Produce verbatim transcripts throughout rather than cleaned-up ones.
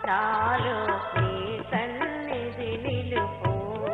నాలో నీ సన్నిధి నిలుపు.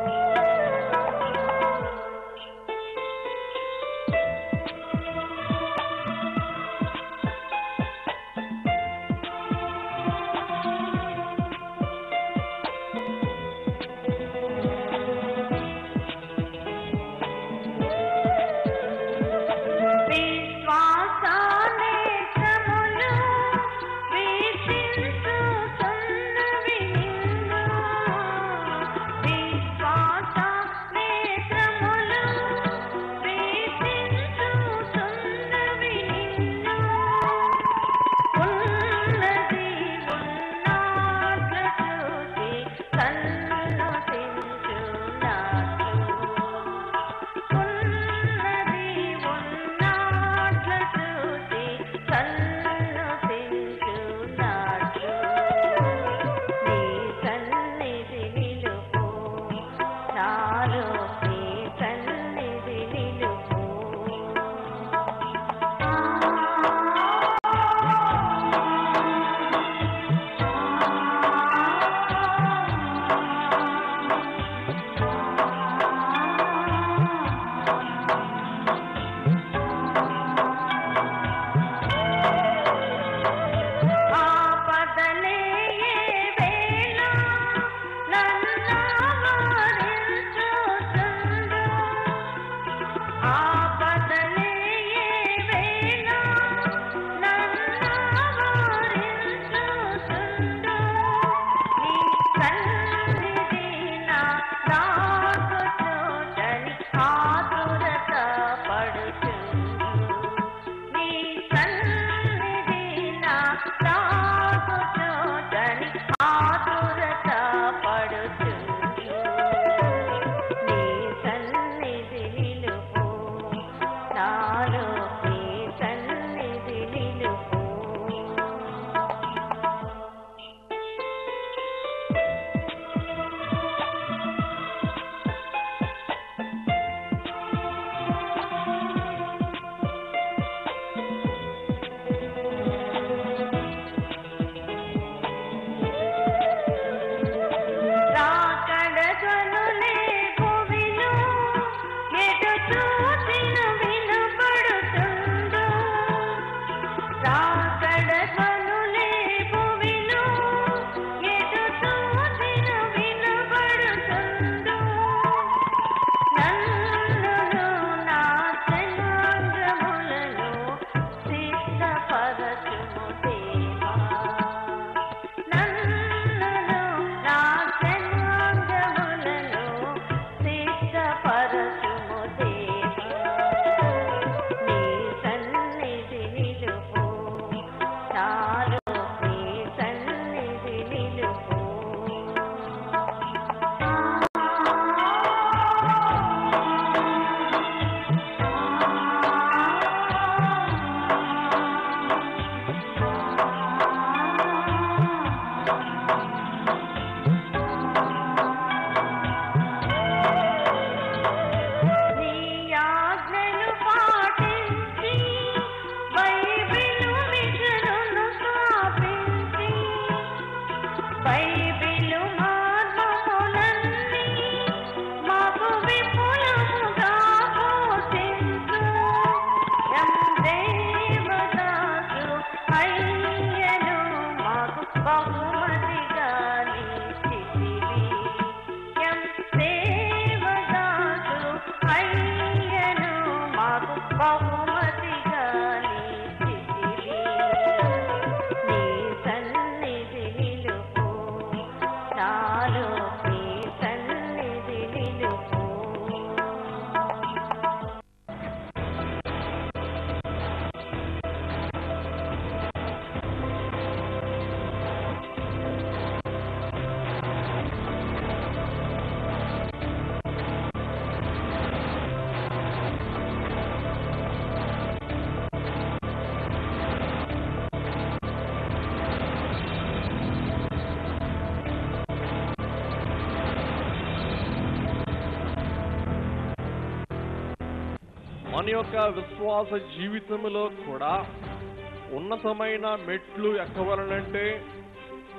మన యొక్క విశ్వాస జీవితంలో కూడా ఉన్నతమైన మెట్లు ఎక్కవలనంటే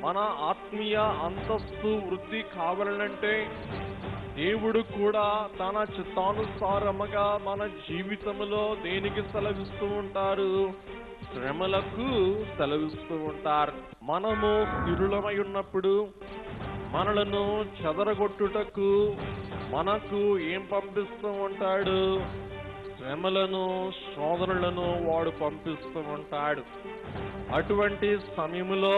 మన ఆత్మీయ అంతస్తు వృద్ధి కావాలంటే దేవుడు కూడా తన చిత్తానుసారముగా మన జీవితంలో దేనికి సెలవిస్తూ ఉంటారు? శ్రమలకు సెలవిస్తూ ఉంటారు. మనము స్థిరులమై ఉన్నప్పుడు మనలను చెదరగొట్టుటకు మనకు ఏం పంపిస్తూ ఉంటాడు? శ్రమలను, శోధనలను వాడు పంపిస్తూ ఉంటాడు. అటువంటి సమయంలో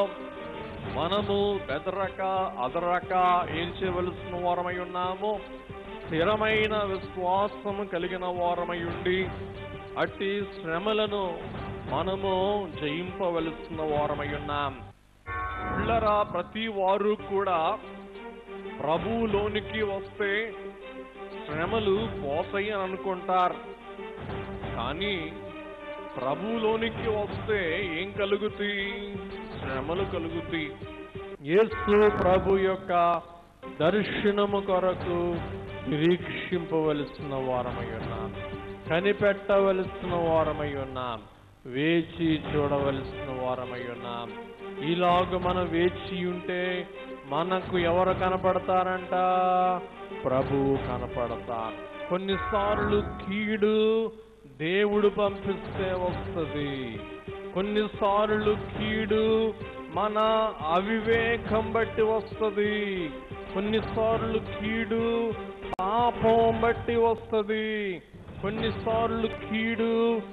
మనము బెదరక అదరక ఏం చేయవలసిన వారమై ఉన్నాము? స్థిరమైన విశ్వాసము కలిగిన వారమై ఉండి అట్టి శ్రమలను మనము జయింపవలసిన వారమై ఉన్నాం. పిల్లరా, ప్రతి వారు కూడా ప్రభువులోనికి వస్తే శ్రమలు పోతాయి అని అనుకుంటారు. కానీ ప్రభువులోనికి వస్తే ఏం కలుగుతాయి? శ్రమలు కలుగుతాయి. యేసు ప్రభు యొక్క దర్శనము కొరకు నిరీక్షింపవలసిన వారమై ఉన్నాం, కనిపెట్టవలసిన వారమై ఉన్నాం, వేచి చూడవలసిన వారమై ఉన్నాం. ఇలాగ మనం వేచి ఉంటే మనకు ఎవరు కనపడతారంట? ప్రభువు కనపడతారు. కొన్నిసార్లు కీడు దేవుడు పంపిస్తే వస్తుంది. కొన్నిసార్లు కీడు మన అవివేకం బట్టి వస్తుంది. కొన్నిసార్లు కీడు పాపం బట్టి వస్తుంది. కొన్నిసార్లు కీడు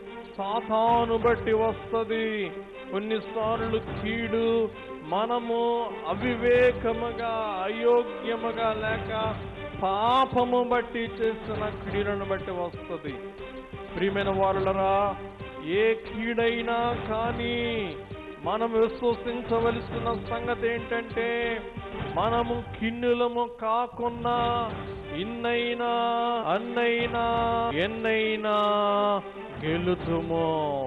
సాతాను బట్టి వస్తుంది. కొన్నిసార్లు కీడు మనము అవివేకముగా, అయోగ్యముగా లేక పాపము బట్టి చేసిన కీడులను బట్టి వస్తుంది. ప్రియమైన వారులరా, ఏ కీడైనా కానీ మనం విశ్వసించవలసిన సంగతి ఏంటంటే మనము కిన్నులము కాకున్నా ఇన్నైనా అన్నైనా ఎన్నైనా గెలుతుము.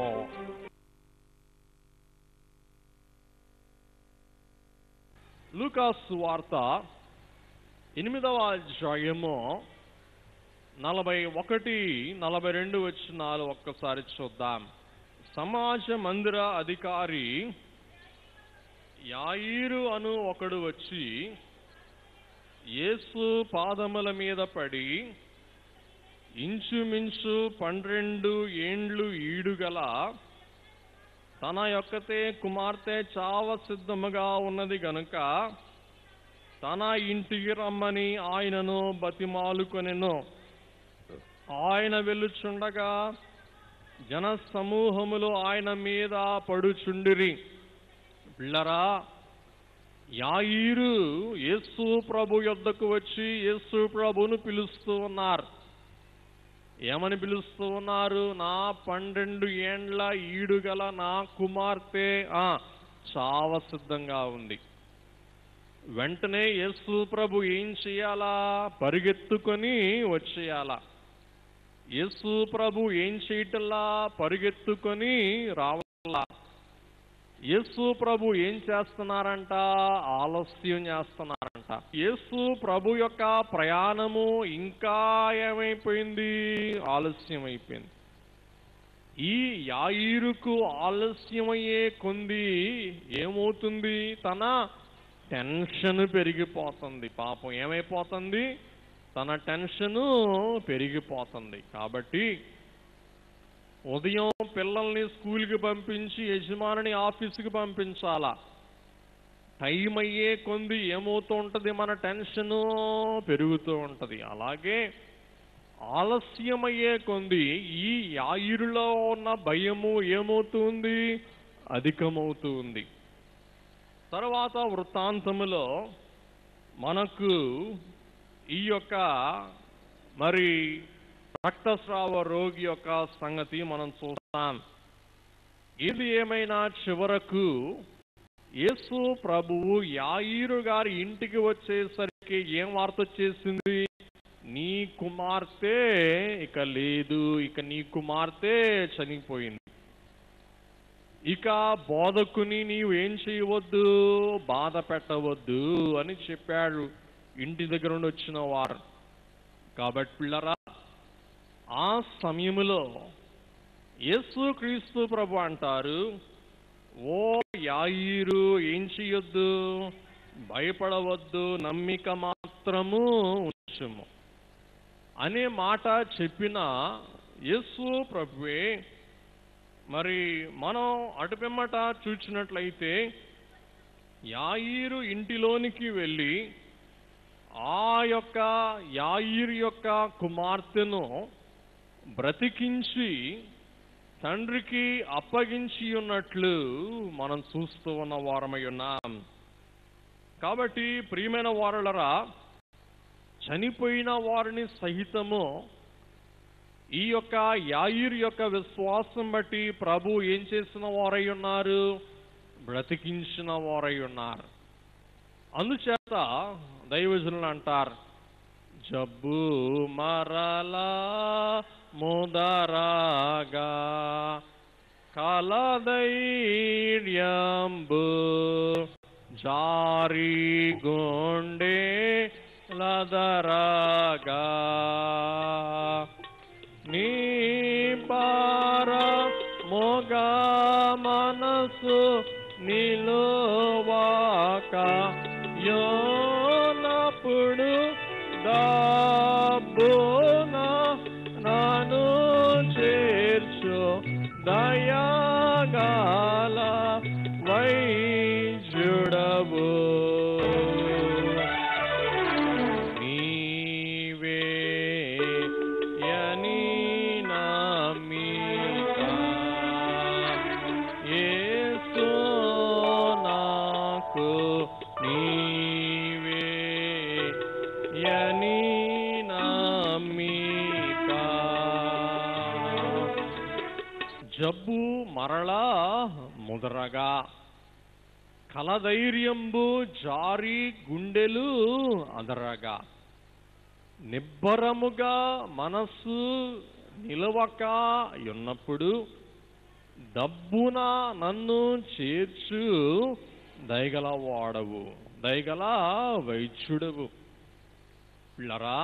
లూకాసు వార్త ఎనిమిదవ అధ్యాయము నలభై ఒకటి నలభై రెండు వచనాలు ఒక్కసారి చూద్దాం. సమాజ మందిర అధికారి యాయీరు అను ఒకడు వచ్చి యేసు పాదముల మీద పడి ఇంచుమించు పన్నెండు ఏండ్లు ఈడుగల తన యొక్కతే కుమార్తె చావ సిద్ధముగా ఉన్నది గనుక తన ఇంటికి రమ్మని ఆయనను బతిమాలుకొనెను. ఆయన వెళ్ళుచుండగా జన సమూహములు ఆయన మీద పడుచుండిరి. పిల్లరా, యాయీరు యేసు ప్రభు యొద్దకు వచ్చి యేసు ప్రభును పిలుస్తూ ఉన్నారు. ఏమని పిలుస్తూ ఉన్నారు? నా పన్నెండు ఏండ్ల ఈడుగల నా కుమార్తె ఆ చావ సిద్ధంగా ఉంది. వెంటనే యేసు ప్రభు ఏం చేయాలా? పరిగెత్తుకొని వచ్చేయాలా. యేసు ప్రభు ఏం చేయటల్లా? పరిగెత్తుకొని రావాలా. యేసు ప్రభు ఏం చేస్తున్నారంట? ఆలస్యం చేస్తున్నారంట. యేసు ప్రభు యొక్క ప్రయాణము ఇంకా ఏమైపోయింది? ఆలస్యం అయిపోయింది. ఈ యాయీరుకు ఆలస్యమయ్యే కొంది ఏమవుతుంది? తన టెన్షన్ పెరిగిపోతుంది. పాపం ఏమైపోతుంది? తన టెన్షను పెరిగిపోతుంది. కాబట్టి ఉదయం పిల్లల్ని స్కూల్కి పంపించి యజమానిని ఆఫీసుకి పంపించాలా. టైం అయ్యే కొంది ఏమవుతూ ఉంటుంది? మన టెన్షను పెరుగుతూ ఉంటుంది. అలాగే ఆలస్యమయ్యే కొంది ఈ యాయీరులో ఉన్న భయము ఏమవుతుంది? అధికమవుతూ ఉంది. తర్వాత వృత్తాంతములో మనకు ఈ యొక్క మరి రక్తస్రావ రోగి యొక్క సంగతి మనం చూస్తాం. ఇది ఏమైనా చివరకు యేసు ప్రభువు యాయీరు గారి ఇంటికి వచ్చేసరికి ఏం వార్త వచ్చేసింది? నీ కుమార్తె ఇక లేదు, ఇక నీ కుమార్తె చనిపోయింది. ఇక బోధకుని నీవు ఏం చేయవద్దు, బాధ పెట్టవద్దు అని చెప్పాడు ఇంటి దగ్గర నుండి వచ్చిన వారు. కాబట్టి పిల్లరా, ఆ సమయంలో యేసు క్రీస్తు ప్రభు అంటారు, ఓ యాయీరు ఏం చెయ్యొద్దు, భయపడవద్దు, నమ్మిక మాత్రము ఉంచుము అనే మాట చెప్పిన యేసు ప్రభువే మరి మనం అటుపిమ్మట చూచినట్లయితే యాయీరు ఇంటిలోనికి వెళ్ళి ఆ యొక్క యాయీరు యొక్క కుమార్తెను బ్రతికించి తండ్రికి అప్పగించి ఉన్నట్లు మనం చూస్తూ ఉన్న వారమై ఉన్నాం. కాబట్టి ప్రియమైన వారలరా, చనిపోయిన వారిని సహితము ఈ యొక్క యాయీరు యొక్క విశ్వాసం బట్టి ప్రభు ఏం చేసిన వారై ఉన్నారు, బ్రతికించిన వారై ఉన్నారు. అందుచేత దైవజనులు అంటారు, జబ్బు మరలా ముదరాగా కలధైర్యంబు జారి గుండె లదరాగా నీ పార మోగ మనసు నిలువాక యోనప్పుడు దాబున నాను చేర్చు దయాగాల వైద్యుడవు నీవే యని నమ్మిక యేసు నాకు నీవే యని నమ్మిక. జబ్బు మరలా ముదరగా కలధైర్యంబు జారి గుండెలు అదరగా నిబ్బరముగా మనస్సు నిలవక ఉన్నప్పుడు దబ్బున నన్ను చేర్చు దయగల వాడవు, దయగల వైద్యుడవు. పిల్లరా,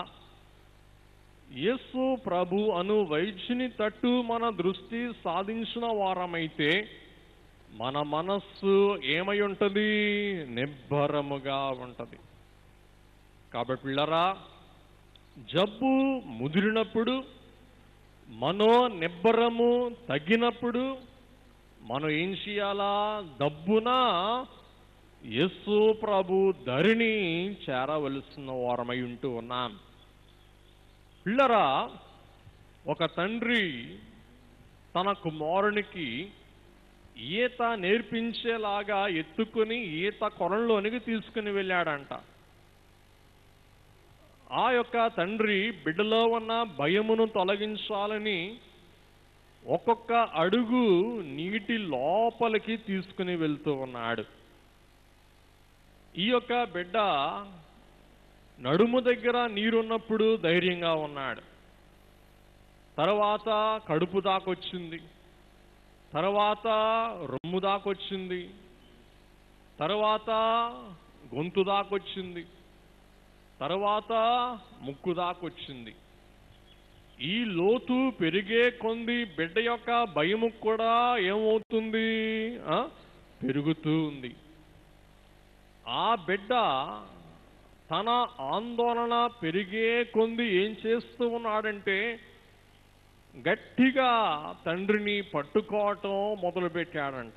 యేసు ప్రభు అను వైద్యుని తట్టు మన దృష్టి సాధించిన వారమైతే మన మనస్సు ఏమై ఉంటది, నిబ్బరముగా ఉంటది. కాబట్టి పిల్లరా, జబ్బు ముదిరినప్పుడు, మనో నిబ్బరము తగ్గినప్పుడు మనం ఏం చేయాలా, దబ్బున యేసు ప్రభు దరిని చేరవలసిన వారమై ఉంటూ ఉన్నాం. పిల్లరా, ఒక తండ్రి తన కుమారునికి ఈత నేర్పించేలాగా ఎత్తుకుని ఈత కొలంలోనికి తీసుకుని వెళ్ళాడంట. ఆ యొక్క తండ్రి బిడ్డలో ఉన్న భయమును తొలగించాలని ఒక్కొక్క అడుగు నీటి లోపలికి తీసుకుని వెళ్తూ ఉన్నాడు. ఈ యొక్క బిడ్డ నడుము దగ్గర నీరున్నప్పుడు ధైర్యంగా ఉన్నాడు. తర్వాత కడుపు దాకొచ్చింది, తర్వాత రొమ్ము దాకొచ్చింది, తర్వాత గొంతు దాకొచ్చింది, తర్వాత ముక్కు దాకొచ్చింది. ఈ లోతు పెరిగే కొంది బిడ్డ యొక్క భయము కూడా ఏమవుతుంది, పెరుగుతూ ఉంది. ఆ బిడ్డ తన ఆందోళన పెరిగే కొంది ఏం చేస్తూ ఉన్నాడంటే గట్టిగా తండ్రిని పట్టుకోవటం మొదలుపెట్టాడంట.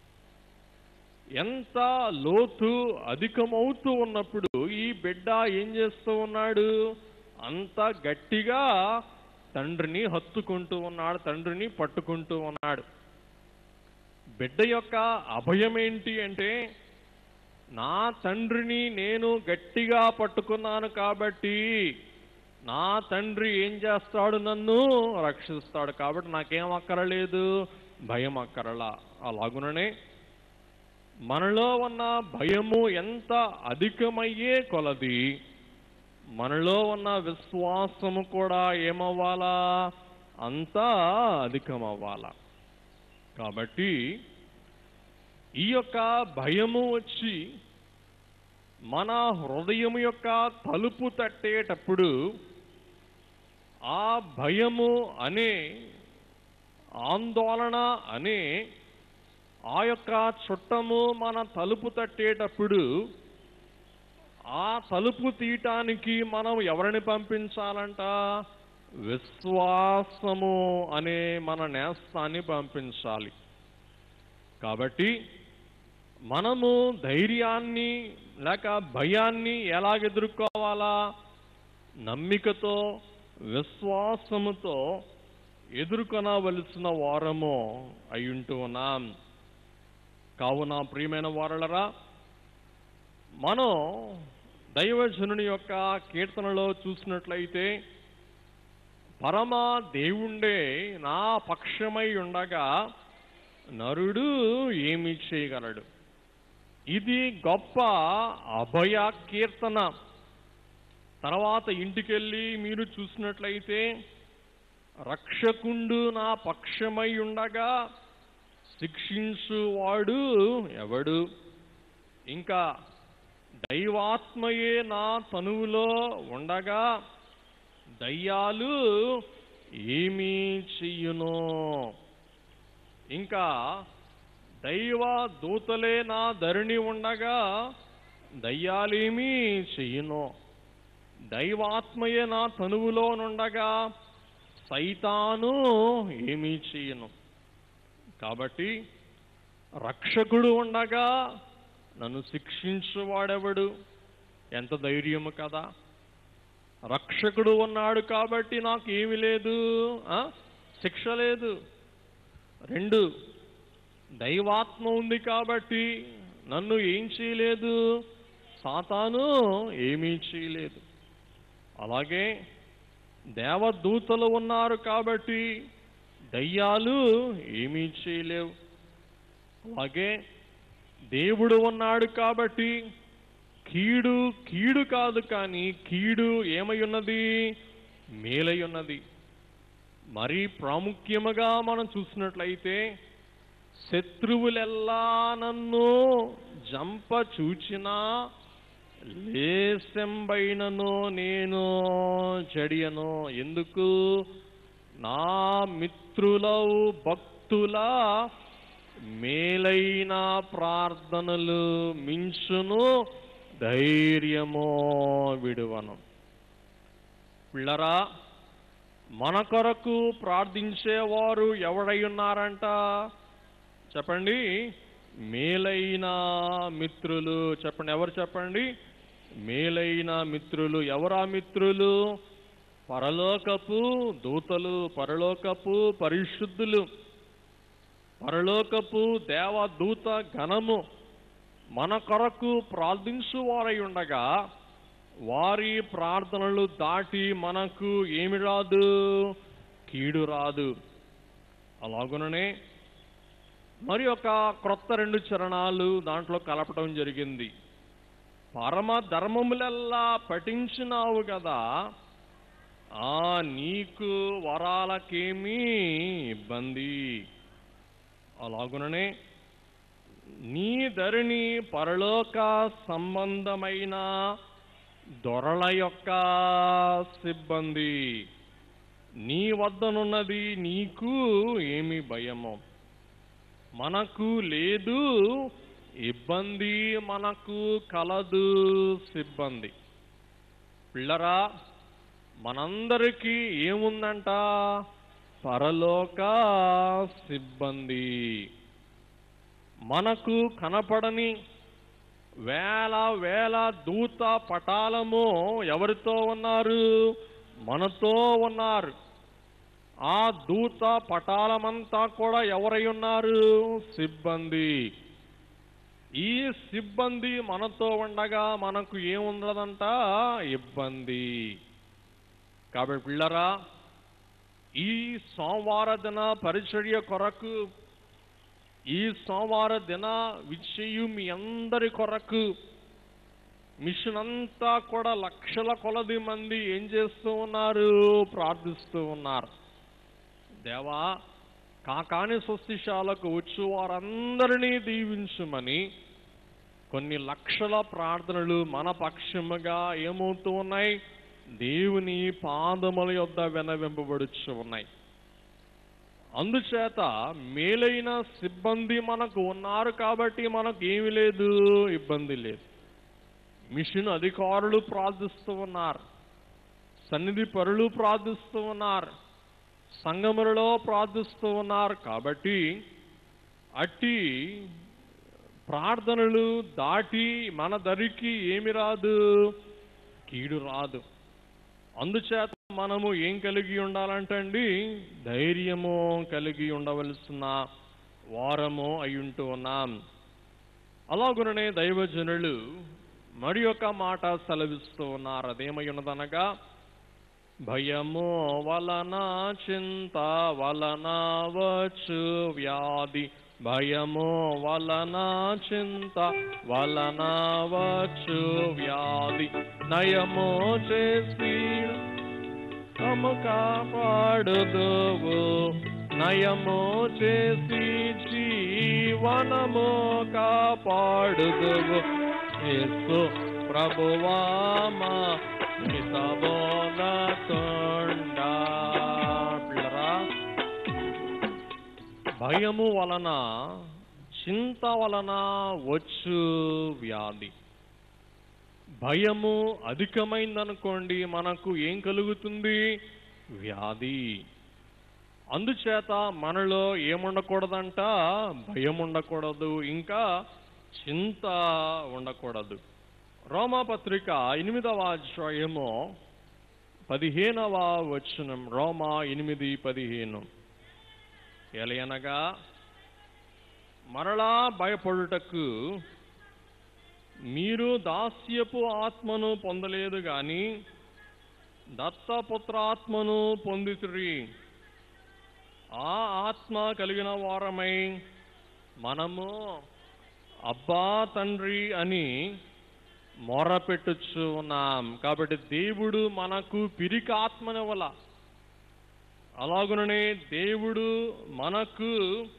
ఎంత లోతు అధికమవుతూ ఉన్నప్పుడు ఈ బిడ్డ ఏం చేస్తూ ఉన్నాడు, అంత గట్టిగా తండ్రిని హత్తుకుంటూ ఉన్నాడు, తండ్రిని పట్టుకుంటూ ఉన్నాడు. బిడ్డ యొక్క అభయం ఏంటి అంటే, నా తండ్రిని నేను గట్టిగా పట్టుకున్నాను కాబట్టి నా తండ్రి ఏం చేస్తాడు, నన్ను రక్షిస్తాడు, కాబట్టి నాకేం అక్కరలేదు, భయం అక్కరలా. అలాగుననే మనలో ఉన్న భయము ఎంత అధికమయ్యే కొలది మనలో ఉన్న విశ్వాసము కూడా ఏమవ్వాలా, అంతా అధికమవ్వాలా. కాబట్టి ఈ యొక్క భయము వచ్చి మన హృదయము యొక్క తలుపు తట్టేటప్పుడు ఆ భయము అనే ఆందోళన అనే ఆ యొక్క చుట్టము మన తలుపు తట్టేటప్పుడు ఆ తలుపు తీయటానికి మనం ఎవరిని పంపించాలంట? విశ్వాసము అనే మన నేస్తాన్ని పంపించాలి. కాబట్టి మనము ధైర్యాన్ని లేక భయాన్ని ఎలాగ ఎదుర్కోవాలా? నమ్మికతో, విశ్వాసముతో ఎదుర్కొనవలసిన వారము అయ్యుంటూ ఉన్నాం. కావున ప్రియమైన వారలరా, మనం దైవజనుని యొక్క కీర్తనలో చూసినట్లయితే, పరమ దేవుండే నా పక్షమై ఉండగా నరుడు ఏమి చేయగలడు? ఇది గొప్ప అభయ కీర్తన. తర్వాత ఇంటికెళ్ళి మీరు చూసినట్లయితే, రక్షకుండు నా పక్షమై ఉండగా శిక్షించువాడు ఎవడు? ఇంకా దైవాత్మయే నా తనువులో ఉండగా దయ్యాలు ఏమీ చెయ్యును? ఇంకా దైవ దూతలే నా ధరణి ఉండగా దయ్యాలేమీ చెయ్యును? దైవాత్మయే నా తనువులో నుండగా సైతాను ఏమీ చెయ్యను? కాబట్టి రక్షకుడు ఉండగా నన్ను శిక్షించువాడెవడు? ఎంత ధైర్యము కదా! రక్షకుడు ఉన్నాడు కాబట్టి నాకు ఏమి లేదు, శిక్ష లేదు. రెండు, దైవాత్మ ఉంది కాబట్టి నన్ను ఏం చేయలేదు, సాతాను ఏమీ చేయలేదు. అలాగే దేవదూతలు ఉన్నారు కాబట్టి దయ్యాలు ఏమీ చేయలేవు. అలాగే దేవుడు ఉన్నాడు కాబట్టి కీడు కీడు కాదు, కానీ కీడు ఏమై ఉన్నది? మేలై ఉన్నది. మరి ప్రాముఖ్యముగా మనం చూసినట్లయితే, శత్రువులెల్లా నన్ను జంప చూచినా లేశంబైనను నేను చెడియను. ఎందుకు? నా మిత్రులవు భక్తుల మేలైన ప్రార్థనలు మించును ధైర్యమో విడువను. పిల్లరా, మన కొరకు ప్రార్థించేవారు ఎవడై ఉన్నారంట? చెప్పండి. మేలైన మిత్రులు. చెప్పండి, ఎవరు? చెప్పండి. మేలైన మిత్రులు. ఎవరా మిత్రులు? పరలోకపు దూతలు, పరలోకపు పరిశుద్ధులు, పరలోకపు దేవదూత గణము మన కొరకు ప్రార్థించువారై ఉండగా వారి ప్రార్థనలు దాటి మనకు ఏమి రాదు? కీడు రాదు. అలాగుననే మరి ఒక క్రొత్త రెండు చరణాలు దాంట్లో కలపటం జరిగింది. పరమ ధర్మములెల్లా పఠించినావు కదా, ఆ నీకు వరాలకేమీ ఇబ్బంది. అలాగుననే నీ ధరణి పరలోక సంబంధమైన దొరల యొక్క సిబ్బంది. నీ వద్దనున్నది నీకు ఏమి భయమో? మనకు లేదు ఇబ్బంది, మనకు కలదు సిబ్బంది. పిల్లరా, మనందరికీ ఏముందంట? పరలోక సిబ్బంది. మనకు కనపడని వేల వేల దూత పటాలము ఎవరితో ఉన్నారు? మనతో ఉన్నారు. ఆ దూత పటాలమంతా కూడా ఎవరై ఉన్నారు? సిబ్బంది. ఈ సిబ్బంది మనతో ఉండగా మనకు ఏముండదంట? ఇబ్బంది. కాబట్టి పిల్లరా, ఈ సోమవార దిన పరిచర్య కొరకు, ఈ సోమవార దిన విషయు మీ అందరి కొరకు మిషన్ అంతా కూడా లక్షల కొలది మంది ఏం చేస్తూ ఉన్నారు? ప్రార్థిస్తూ ఉన్నారు. దేవా, కాకాని స్వస్తిశాలకు వచ్చి వారందరినీ దీవించుమని కొన్ని లక్షల ప్రార్థనలు మన పక్షముగా ఏమవుతూ ఉన్నాయి? దేవుని పాదముల యొద్ద వినవింపబడుచు ఉన్నాయి. అందుచేత మేలైన సిబ్బంది మనకు ఉన్నారు కాబట్టి మనకు ఏమీ లేదు, ఇబ్బంది లేదు. మిషన్ అధికారులు ప్రార్థిస్తూ ఉన్నారు, సన్నిధి పరులు ప్రార్థిస్తూ ఉన్నారు, సంఘములలో ప్రార్థిస్తూ ఉన్నారు. కాబట్టి అట్టి ప్రార్థనలు దాటి మన దరికి ఏమి రాదు, కీడు రాదు. అందుచేత మనము ఏం కలిగి ఉండాలంటండి, ధైర్యము కలిగి ఉండవలసిన వారము అయ్యుంటూ ఉన్నాం. అలాగుననే దైవజనులు మరి ఒక మాట సెలవిస్తూ ఉన్నారు. అదేమై ఉన్నదనగా, భయము వలన చింత వలన వచ్చు వ్యాధి, భయము వలన చింత వలన వచ్చు వ్యాధి, నయము చేసి తము కాపాడుదువు, నయము చేసి జీవనము కాపాడుదువు. యేసు ప్రభువామా మితబోధతుండా. భయము వలన చింత వలన వచ్చు వ్యాధి. భయము అధికమైందనుకోండి, మనకు ఏం కలుగుతుంది, వ్యాధి. అందుచేత మనలో ఏముండకూడదంట, భయం ఉండకూడదు, ఇంకా చింత ఉండకూడదు. రోమాపత్రిక ఎనిమిదవ అధ్యాయము పదిహేనవ వచనం, రోమా ఎనిమిది పదిహేను. ఎలయనగా మరలా భయపడుటకు మీరు దాస్యపు ఆత్మను పొందలేదు గాని దత్తపుత్రాత్మను పొందితిరి. ఆ ఆత్మ కలిగిన వారమై మనము అబ్బా తండ్రి అని మొరపెట్టుచు ఉన్నాం. కాబట్టి దేవుడు మనకు పిరికి ఆత్మనివ్వల, అలాగుననే దేవుడు మనకు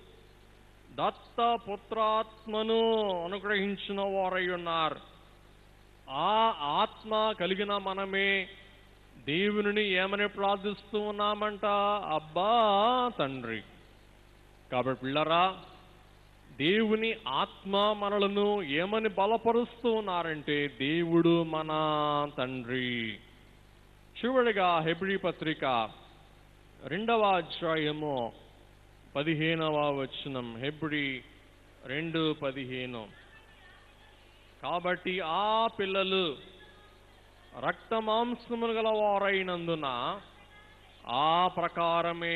దత్తపుత్రాత్మను అనుగ్రహించిన వారై ఉన్నారు. ఆ ఆత్మ కలిగిన మనమే దేవుని ఏమని ప్రార్థిస్తూ ఉన్నామంట, అబ్బా తండ్రి. కాబట్టి పిల్లరా, దేవుని ఆత్మ మనలను ఏమని బలపరుస్తూ ఉన్నారంటే, దేవుడు మన తండ్రి. చివరిగా హెబ్రీ పత్రిక రెండవ అధ్యాయము పదిహేనవ వచనం, హెబ్రీ రెండు పదిహేను. కాబట్టి ఆ పిల్లలు రక్త మాంసములు గల వారైనందున ఆ ప్రకారమే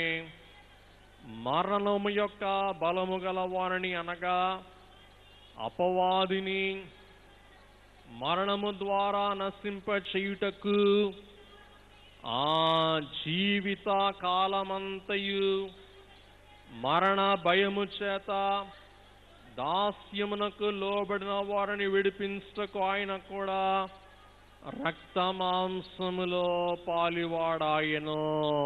మరణము యొక్క బలము గల వారిని, అనగా అపవాదిని మరణము ద్వారా నశింప చేయుటకు ఆ జీవిత కాలమంతయు మరణ భయము చేత దాస్యమునకు లోబడిన వారిని విడిపించకు ఆయన కూడా రక్త మాంసములో పాలివాడాయను.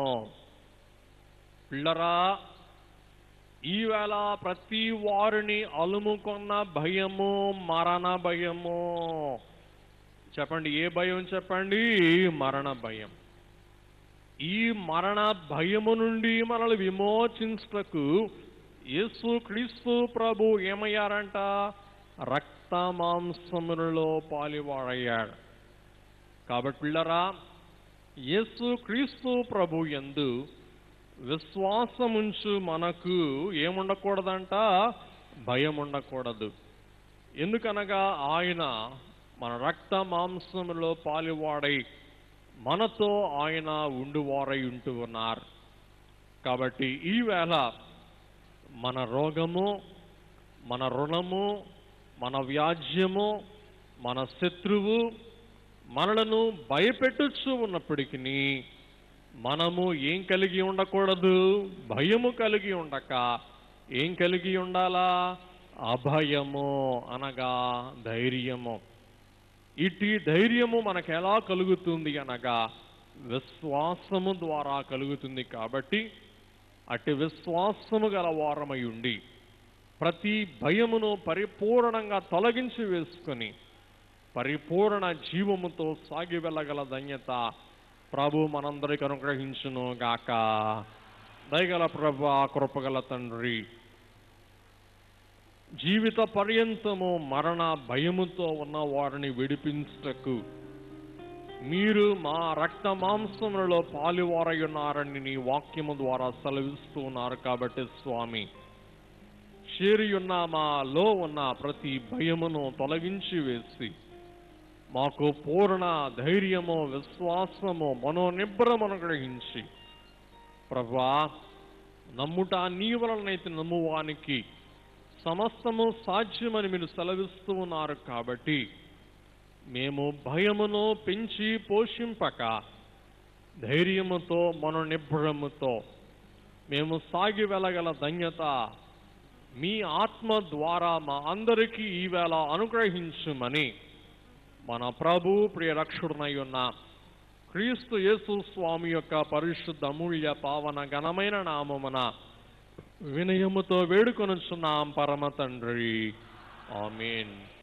పిల్లరా, ఈవేళ ప్రతి వారిని అలుముకున్న భయము మరణ భయము. చెప్పండి, ఏ భయం చెప్పండి? మరణ భయం. ఈ మరణ భయము నుండి మనల్ని విమోచించుటకు యేసు క్రీస్తు ప్రభు ఏమయ్యారంట? రక్త మాంసములలో పాలివాడయ్యాడు. కాబట్టి పిల్లరా, యేసు క్రీస్తు ప్రభు యందు విశ్వాసముంచు మనకు ఏముండకూడదంట? భయం ఉండకూడదు. ఎందుకనగా ఆయన మన రక్త మాంసములో పాలివాడై మనతో ఆయన ఉండువారై ఉంటూ ఉన్నారు. కాబట్టి ఈవేళ మన రోగము, మన రుణము, మన వ్యాజ్యము, మన శత్రువు మనలను భయపెట్టుచు ఉన్నప్పటికీ మనము ఏం కలిగి ఉండకూడదు? భయము కలిగి ఉండక ఏం కలిగి ఉండాలా? అభయము, అనగా ధైర్యము. ఇటు ధైర్యము మనకు ఎలా కలుగుతుంది అనగా విశ్వాసము ద్వారా కలుగుతుంది. కాబట్టి అటు విశ్వాసము గల వారమై ఉండి ప్రతి భయమును పరిపూర్ణంగా తొలగించి వేసుకొని పరిపూర్ణ జీవముతో సాగి వెళ్ళగల ధన్యత ప్రభు మనందరికి అనుగ్రహించును గాక. దయగల ప్రభా, కృపగల తండ్రి, జీవిత పర్యంతము మరణ భయముతో ఉన్న వారిని విడిపించుటకు మీరు మా రక్త మాంసములలో పాలువారై ఉన్నారని నీ వాక్యము ద్వారా సెలవిస్తూ ఉన్నారు. కాబట్టి స్వామి, చేరియున్న మాలో ఉన్న ప్రతి భయమును తొలగించి వేసి మాకు పూర్ణ ధైర్యము, విశ్వాసము, మనోనిబ్బరమును గ్రహించి ప్రభా, నమ్ముట నీ వలనైతే నమ్మువానికి సమస్తము సాధ్యమని మీరు సెలవిస్తూ ఉన్నారు. కాబట్టి మేము భయమును పెంచి పోషింపక ధైర్యముతో, మనోనిబ్బరముతో మేము సాగి వెళ్ళగల ధన్యత మీ ఆత్మ ద్వారా మా అందరికీ ఈవేళ అనుగ్రహించుమని మన ప్రభు ప్రియ రక్షకుడనై ఉన్న క్రీస్తు యేసు స్వామి యొక్క పరిశుద్ధ అమూల్య పావన ఘనమైన నామమున వినయముతో వేడుకొనుచున్నాం పరమ తండ్రి. ఆమేన్.